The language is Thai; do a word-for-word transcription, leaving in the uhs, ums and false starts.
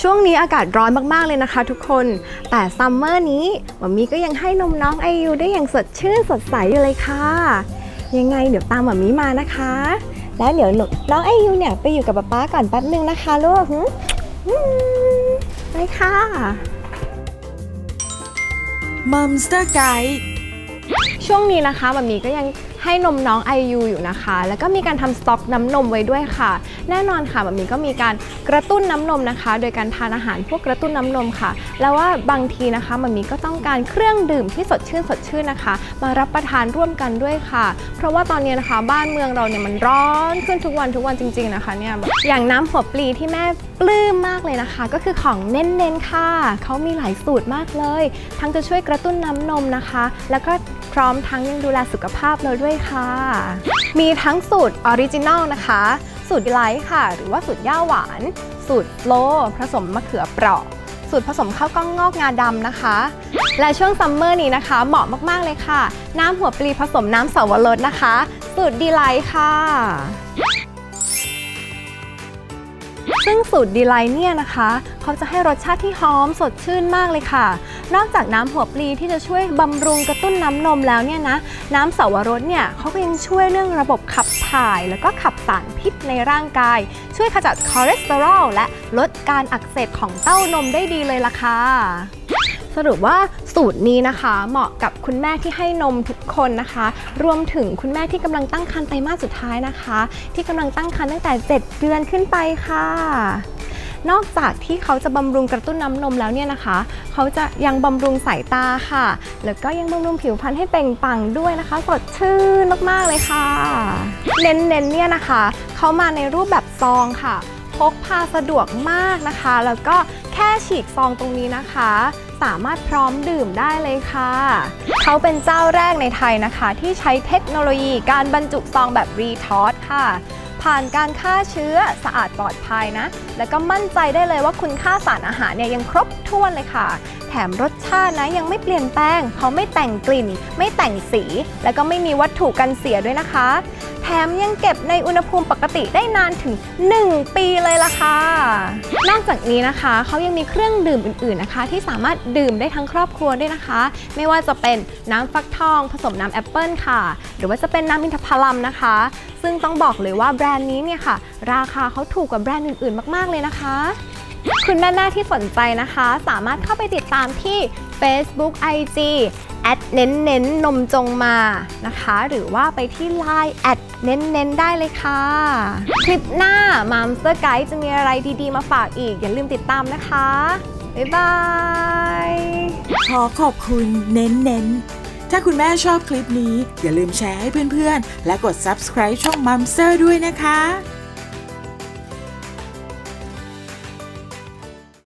ช่วงนี้อากาศร้อนมากๆเลยนะคะทุกคนแต่ซัมเมอร์นี้มัมมี่ก็ยังให้นมน้องไอยูได้อย่างสดชื่นสดใสอยู่เลยค่ะยังไงเดี๋ยวตามมัมมี่มานะคะแล้วเดี๋ยวน้องไอยูเนี่ยไปอยู่กับป๊าป๊าก่อนแป๊บนึงนะคะลูกไปค่ะมัมสเตอร์ไกด์ช่วงนี้นะคะมัมมี่ก็ยังให้นมน้องไอยูอยู่นะคะแล้วก็มีการทำสต็อกน้ำนมไว้ด้วยค่ะแน่นอนค่ะมัมมี่ก็มีการกระตุ้นน้ำนมนะคะโดยการทานอาหารพวกกระตุ้นน้ำนมค่ะแล้วว่าบางทีนะคะมัมมี่ก็ต้องการเครื่องดื่มที่สดชื่นสดชื่นนะคะมารับประทานร่วมกันด้วยค่ะเพราะว่าตอนนี้นะคะบ้านเมืองเราเนี่ยมันร้อนขึ้นทุกวันทุกวันจริงๆนะคะเนี่ยอย่างน้ำหัวปลีที่แม่ปลื้มมากเลยนะคะก็คือของเน้นๆค่ะเขามีหลายสูตรมากเลยทั้งจะช่วยกระตุ้นน้ำนมนะคะแล้วก็พร้อมทั้งยังดูแลสุขภาพเราด้วยค่ะมีทั้งสูตรออริจินัลนะคะสูตรไลท์ค่ะหรือว่าสูตรย่าหวานสูตรโลผสมมะเขือเปราะสูตรผสมข้าวกล้องงอกงาดำนะคะและช่วงซัมเมอร์นี้นะคะเหมาะมากๆเลยค่ะน้ำหัวปลีผสมน้ำเสาวรสนะคะสูตรดีไลท์ค่ะซึ่งสูตรดีไลท์เนี่ยนะคะเขาจะให้รสชาติที่หอมสดชื่นมากเลยค่ะนอกจากน้ำหัวปลีที่จะช่วยบำรุงกระตุ้นน้ำนมแล้วเนี่ยนะน้ำเสาวรสเนี่ยเขาก็ยังช่วยเรื่องระบบขับถ่ายแล้วก็ขับสารพิษในร่างกายช่วยขจัดคอเลสเตอรอลและลดการอักเสบของเต้านมได้ดีเลยล่ะค่ะสรุปว่าสูตรนี้นะคะเหมาะกับคุณแม่ที่ให้นมทุกคนนะคะรวมถึงคุณแม่ที่กำลังตั้งครรภ์ไตรมาสสุดท้ายนะคะที่กำลังตั้งครรภ์ตั้งแต่เจ็ดเดือนขึ้นไปค่ะนอกจากที่เขาจะบำรุงกระตุ้นน้ำนมแล้วเนี่ยนะคะเขาจะยังบำรุงสายตาค่ะแล้วก็ยังบำรุงผิวพรรณให้เปล่งปลั่งด้วยนะคะสดชื่นมากๆเลยค่ะเน้นๆเนี่ยนะคะเขามาในรูปแบบซองค่ะพกพาสะดวกมากนะคะแล้วก็แค่ฉีกซองตรงนี้นะคะสามารถพร้อมดื่มได้เลยค่ะเขาเป็นเจ้าแรกในไทยนะคะที่ใช้เทคโนโลยีการบรรจุซองแบบรีทอสค่ะผ่านการฆ่าเชื้อสะอาดปลอดภัยนะแล้วก็มั่นใจได้เลยว่าคุณค่าสารอาหารเนี่ยยังครบถ้วนเลยค่ะแถมรสชาตินะยังไม่เปลี่ยนแปลงเขาไม่แต่งกลิ่นไม่แต่งสีแล้วก็ไม่มีวัตถุกันเสียด้วยนะคะแถมยังเก็บในอุณหภูมิปกติได้นานถึงหนึ่งปีเลยล่ะค่ะนอกจากนี้นะคะเขายังมีเครื่องดื่มอื่นๆนะคะที่สามารถดื่มได้ทั้งครอบครัวด้วยนะคะไม่ว่าจะเป็นน้ำฟักทองผสมน้ำแอปเปิลค่ะหรือว่าจะเป็นน้ำอินทผลัมนะคะซึ่งต้องบอกเลยว่าแบรนด์นี้เนี่ยค่ะราคาเขาถูกกว่าแบรนด์อื่นๆมากๆเลยนะคะคุณแม่ๆที่สนใจนะคะสามารถเข้าไปติดตามที่ Facebook ไอ จี แอดเน้นเน้นนมจงมานะคะหรือว่าไปที่ ไลน์ แอดเน้นเน้นได้เลยค่ะคลิปหน้ามัมสเตอร์ไกด์จะมีอะไรดีๆมาฝากอีกอย่าลืมติดตามนะคะบ๊ายบายขอขอบคุณเน้นเน้นถ้าคุณแม่ชอบคลิปนี้อย่าลืมแชร์ให้เพื่อนๆและกด ซับสไครบ์ ช่องมัมสเตอร์ด้วยนะคะ